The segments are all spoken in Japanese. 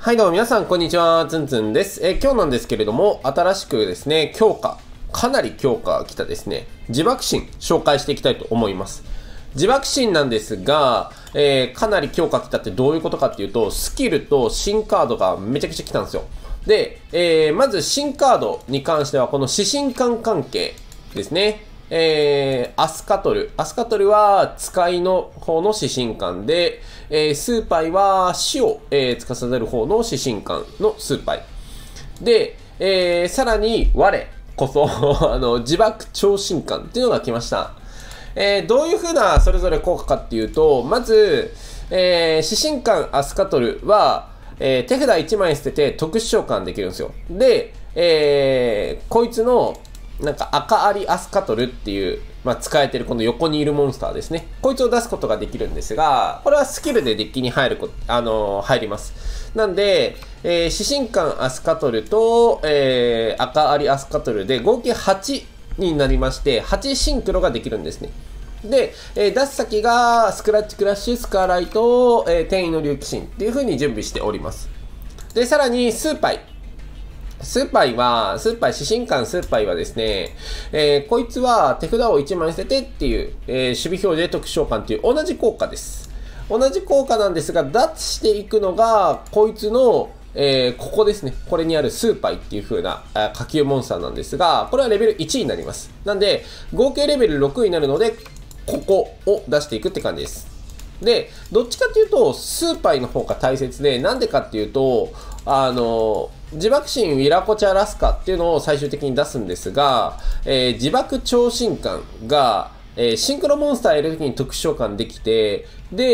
はいどうも皆さんこんにちは、つんつんです。今日なんですけれども、新しくですね、かなり強化が来たですね、自爆神紹介していきたいと思います。自爆神なんですが、かなり強化来たってどういうことかっていうと、スキルと新カードがめちゃくちゃ来たんですよ。で、まず新カードに関しては、この指針管関係ですね。アスカトル。アスカトルは使いの方の指針管で、スーパイは死を、司る方の指針管のスーパイ。で、さらに我こそ自爆超新管っていうのが来ました。どういう風なそれぞれ効果かっていうと、まず、指針管アスカトルは、手札1枚捨てて特殊召喚できるんですよ。で、こいつのなんか赤アリアスカトルっていう、使えてるこの横にいるモンスターですね。こいつを出すことができるんですが、これはスキルでデッキに入ります。なんで、指針管アスカトルと、赤アリアスカトルで合計8になりまして、8シンクロができるんですね。で、出す先がスクラッチクラッシュ、スカーライト、転移の竜騎士っていう風に準備しております。で、さらにスーパイ、指針管スーパイはですね、こいつは手札を1枚捨ててっていう、守備表示で特殊召喚っていう同じ効果です。同じ効果なんですが、出していくのが、こいつの、ここですね。これにあるスーパイっていう風な下級モンスターなんですが、これはレベル1になります。なんで、合計レベル6になるので、ここを出していくって感じです。で、どっちかっていうと、スーパイの方が大切で、なんでかっていうと、自爆神ウィラコチャラスカっていうのを最終的に出すんですが、自爆超新管が、シンクロモンスターやるときに特殊召喚できて、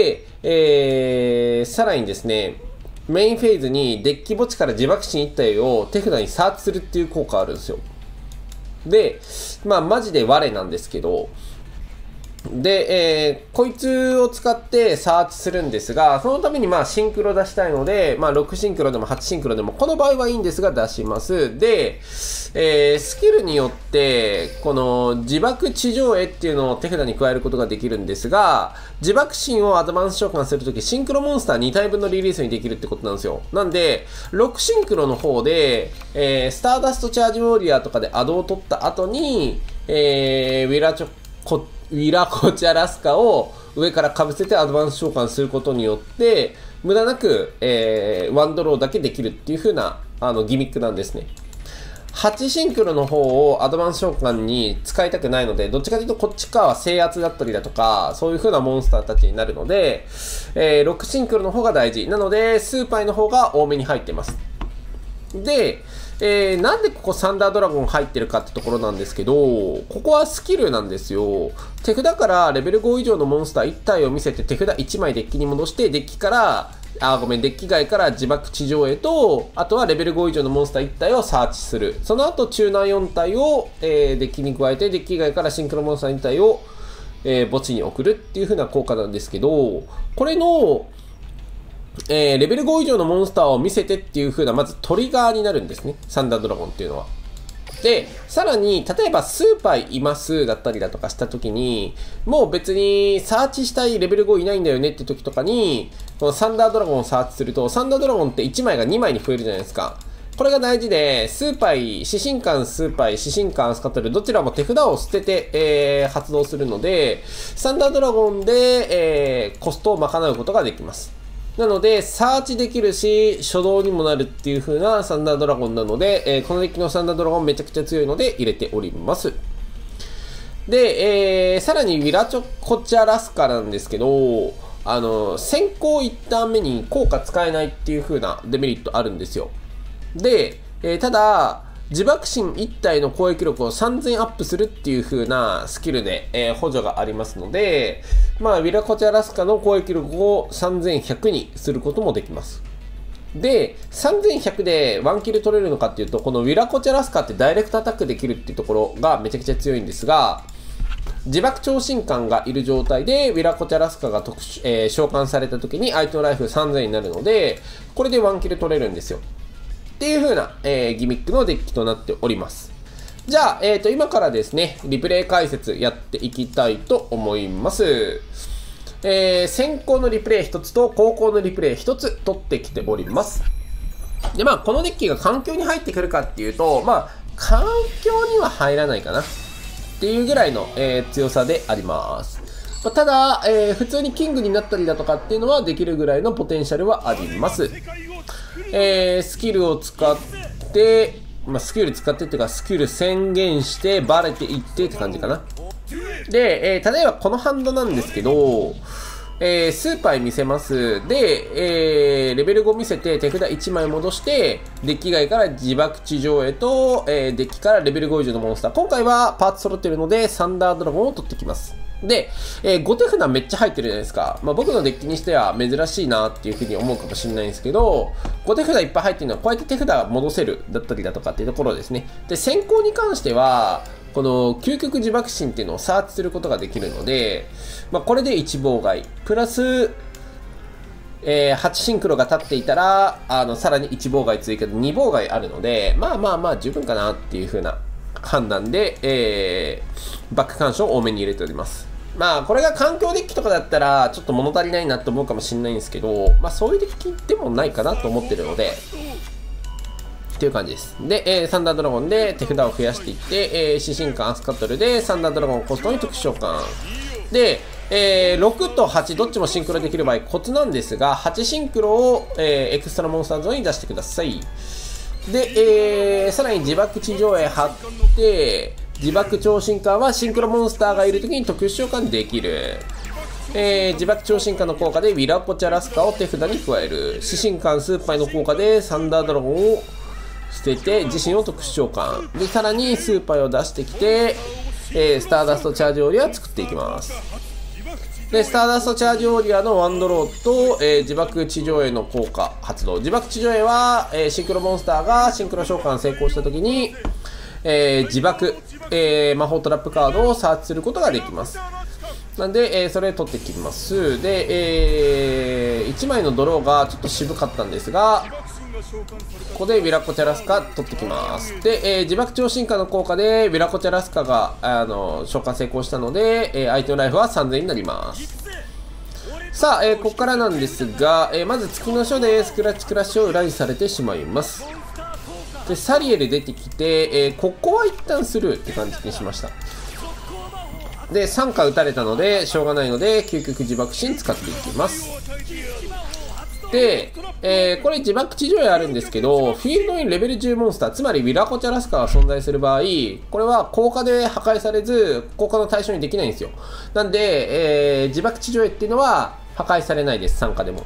で、さらにですね、メインフェーズにデッキ墓地から自爆神1体を手札にサーチするっていう効果あるんですよ。で、マジで我なんですけど、で、こいつを使ってサーチするんですが、そのためにシンクロ出したいので、6シンクロでも8シンクロでも、この場合はいいんですが出します。で、スキルによって、この自爆地上絵っていうのを手札に加えることができるんですが、自爆神をアドバンス召喚するとき、シンクロモンスター2体分のリリースにできるってことなんですよ。なんで、6シンクロの方で、スターダストチャージウォリアーとかでアドを取った後に、ウィラコチャラスカを上から被せてアドバンス召喚することによって、無駄なく、ワンドローだけできるっていう風な、ギミックなんですね。8シンクロの方をアドバンス召喚に使いたくないので、どっちかというとこっち側は制圧だったりだとか、そういう風なモンスターたちになるので、6シンクロの方が大事。なので、スーパイの方が多めに入ってます。で、なんでここサンダードラゴン入ってるかってところなんですけど、ここはスキルなんですよ。手札からレベル5以上のモンスター1体を見せて手札1枚デッキに戻して、デッキ外から自爆地上絵と、あとはレベル5以上のモンスター1体をサーチする。その後、チューナー4体を、デッキに加えて、デッキ外からシンクロモンスター2体を、墓地に送るっていう風な効果なんですけど、これの、レベル5以上のモンスターを見せてっていう風な、まずトリガーになるんですね。サンダードラゴンっていうのは。で、さらに、例えばスーパーいますだったりだとかした時に、もう別にサーチしたいレベル5いないんだよねって時とかに、このサンダードラゴンをサーチすると、サンダードラゴンって1枚が2枚に増えるじゃないですか。これが大事で、指針管スーパイ、指針管スカトル、どちらも手札を捨てて、発動するので、サンダードラゴンで、コストを賄うことができます。なので、サーチできるし、初動にもなるっていう風なサンダードラゴンなので、このデッキのサンダードラゴンめちゃくちゃ強いので入れております。で、さらにウィラコチャラスカなんですけど、先行1ターン目に効果使えないっていう風なデメリットあるんですよ。で、ただ、自爆神1体の攻撃力を3000アップするっていう風なスキルで、補助がありますので、ウィラコチャラスカの攻撃力を3100にすることもできます。で、3100でワンキル取れるのかっていうと、このウィラコチャラスカってダイレクトアタックできるっていうところがめちゃくちゃ強いんですが、自爆超新管がいる状態で、ウィラコチャラスカが召喚された時に相手のライフ3000になるので、これでワンキル取れるんですよ。っていう風な、ギミックのデッキとなっております。じゃあ、今からですね、リプレイ解説やっていきたいと思います。先行のリプレイ1つと後攻のリプレイ1つ取ってきております。 で、まあ、このデッキが環境に入ってくるかっていうと、まあ、環境には入らないかなっていうぐらいの、強さであります。まあ、ただ、普通にキングになったりだとかっていうのはできるぐらいのポテンシャルはあります。スキルを使って、まあ、スキル使ってっていうか、スキル宣言してバレていってって感じかな。で、例えばこのハンドなんですけど、スーパー見せます。で、レベル5見せて手札1枚戻して、デッキ外から自爆地上絵と、デッキからレベル5以上のモンスター。今回はパーツ揃ってるので、サンダードラゴンを取ってきます。で、5手札めっちゃ入ってるじゃないですか。まあ、僕のデッキにしては珍しいなっていうふうに思うかもしれないんですけど、5手札いっぱい入ってるのはこうやって手札戻せるだったりだとかっていうところですね。で、先行に関しては、この究極自爆心っていうのをサーチすることができるので、まあ、これで1妨害。プラス、8シンクロが立っていたら、さらに1妨害追加で2妨害あるので、まあまあまあ十分かなっていう風な判断で、バック干渉を多めに入れております。まあ、これが環境デッキとかだったら、ちょっと物足りないなと思うかもしれないんですけど、まあそういうデッキでもないかなと思ってるので、っていう感じです。で、サンダードラゴンで手札を増やしていって、指針官アスカトルでサンダードラゴンコストに特殊召喚。で、6と8どっちもシンクロできる場合コツなんですが、8シンクロを、エクストラモンスターゾーンに出してください。で、さらに自爆地上絵貼って、自爆超進化はシンクロモンスターがいるときに特殊召喚できる。自爆超進化の効果でウィラコチャラスカを手札に加える。指針官スーパイの効果でサンダードラゴンを捨てて自身を特殊召喚。で、さらにスーパイを出してきて、スターダストチャージオリア作っていきます。で、スターダストチャージオリアのワンドローと、自爆地上絵の効果発動。自爆地上絵は、シンクロモンスターがシンクロ召喚成功したときに、自爆、魔法トラップカードをサーチすることができます。なんで、それ取ってきます。で、1枚のドローがちょっと渋かったんですが、ここでウィラコチャラスカ取ってきます。で、自爆超進化の効果でウィラコチャラスカが召喚成功したので、相手のライフは3000になります。さあ、ここからなんですが、まず月の書でスクラッチクラッシュを裏にされてしまいます。で、サリエル出てきて、ここは一旦スルーって感じにしました。で、3回打たれたので、しょうがないので、究極自爆心使っていきます。で、これ自爆地上絵あるんですけど、フィールドにレベル10モンスター、つまりウィラコチャラスカが存在する場合、これは効果で破壊されず、効果の対象にできないんですよ。なんで、自爆地上絵っていうのは破壊されないです、参加でも。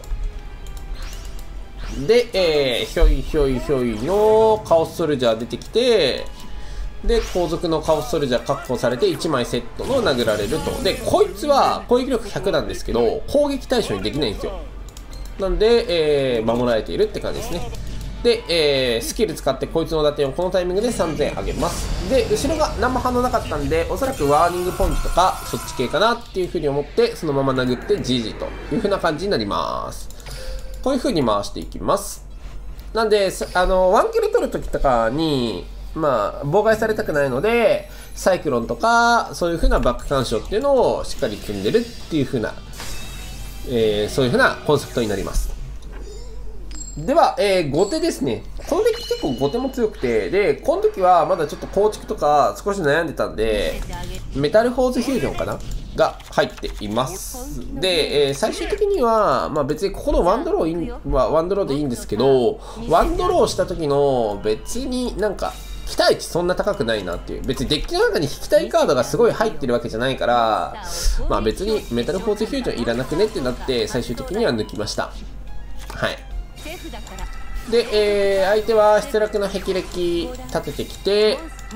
で、ひょいひょいひょいのカオスソルジャー出てきて、で、後続のカオスソルジャー確保されて1枚セットの殴られると。で、こいつは攻撃力100なんですけど、攻撃対象にできないんですよ。なんで、守られているって感じですね。で、スキル使ってこいつの打点をこのタイミングで3000上げます。で、後ろが何も反応なかったんで、おそらくワーニングポイントとか、そっち系かなっていう風に思って、そのまま殴って GG という風な感じになります。こういう風に回していきます。なんで、ワンキル取るときとかに、まあ、妨害されたくないので、サイクロンとか、そういう風なバック干渉っていうのをしっかり組んでるっていう風な、そういう風なコンセプトになります。では、後手ですね。このデッキ結構後手も強くて、で、この時はまだちょっと構築とか少し悩んでたんで、メタルフォーズフュージョンかなが入っています。で、最終的には、まあ別にここのワンドローはワンドローでいいんですけど、ワンドローした時の別になんか、期待値そんな高くないなっていう。別にデッキの中に引きたいカードがすごい入ってるわけじゃないから、まあ別にメタルフォーズフュージョンいらなくねってなって、最終的には抜きました。はい。で、相手は失落の霹靂立ててきて、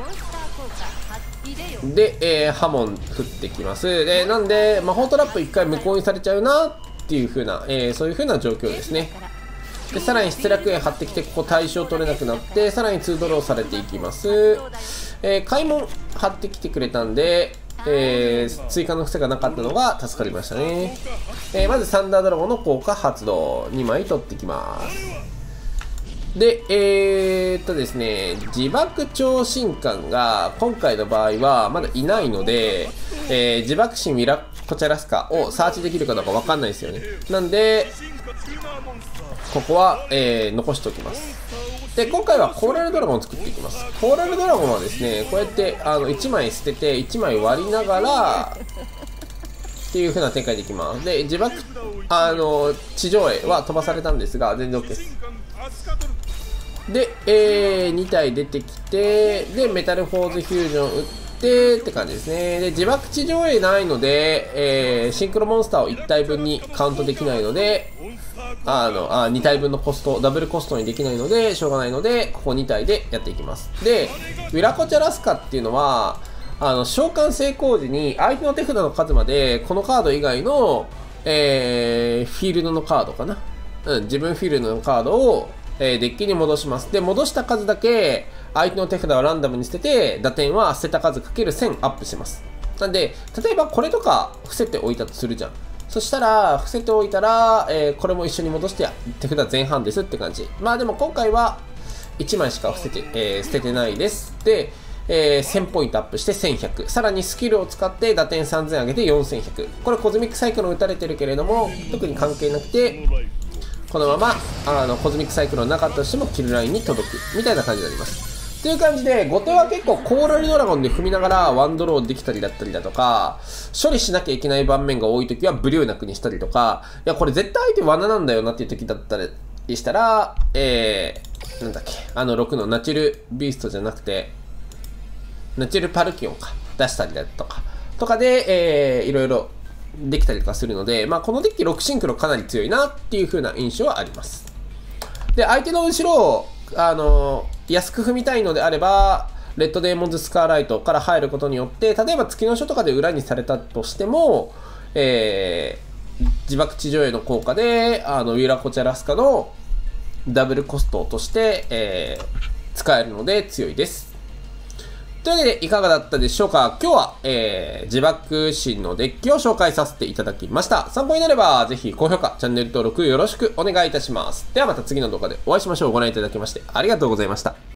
で、ハモン振ってきます。で、なんで、魔法トラップ1回無効にされちゃうなっていう風な、そういう風な状況ですね。で、さらに失落園張ってきて、ここ対象取れなくなって、さらに2ドローされていきます。開門張ってきてくれたんで、追加の癖がなかったのが助かりましたね。まずサンダードラゴンの効果発動。2枚取ってきます。で、ですね、自爆超進艦が今回の場合はまだいないので、自爆神ウィラコチャラスカをサーチできるかどうかわかんないですよね。なんで、ここは、残しておきます。 で、今回はコーラルドラゴンを作っていきます。コーラルドラゴンはですね、こうやって1枚捨てて1枚割りながらっていう風な展開でいきます。で、自爆地上絵は飛ばされたんですが全然 OK です。で、2体出てきて、でメタルフォーズフュージョン打ってって感じですね。で、自爆地上絵ないので、シンクロモンスターを1体分にカウントできないので、2体分のコスト、ダブルコストにできないので、しょうがないので、ここ2体でやっていきます。で、ウィラコチャラスカっていうのは、召喚成功時に相手の手札の数まで、このカード以外の、フィールドのカードかな。自分フィールドのカードを、デッキに戻します。で、戻した数だけ、相手の手札をランダムに捨てて、打点は捨てた数かける1000アップします。なんで、例えばこれとか伏せておいたとするじゃん。そしたら、伏せておいたら、これも一緒に戻して手札前半ですって感じ。まあでも今回は1枚しか捨ててないです。で、1000ポイントアップして1100。さらにスキルを使って打点3000上げて4100。これコズミックサイクロン打たれてるけれども、特に関係なくて、このままコズミックサイクロンなかったとしてもキルラインに届くみたいな感じになります。という感じで、後手は結構コーラルドラゴンで踏みながらワンドローできたりだったりだとか、処理しなきゃいけない盤面が多いときはブリューナクにしたりとか、いや、これ絶対相手罠なんだよなっていうときだったりしたら、なんだっけ、6のナチュルビーストじゃなくて、ナチュルパルキオンか、出したりだとかで、いろいろできたりとかするので、まあ、このデッキ6シンクロかなり強いなっていう風な印象はあります。で、相手の後ろを、安く踏みたいのであれば、レッドデーモンズスカーライトから入ることによって、例えば月の書とかで裏にされたとしても、自爆地上絵の効果で、ウィラコチャラスカのダブルコストとして、使えるので強いです。というわけでいかがだったでしょうか。今日は、自爆神のデッキを紹介させていただきました。参考になればぜひ高評価、チャンネル登録よろしくお願いいたします。ではまた次の動画でお会いしましょう。ご覧いただきましてありがとうございました。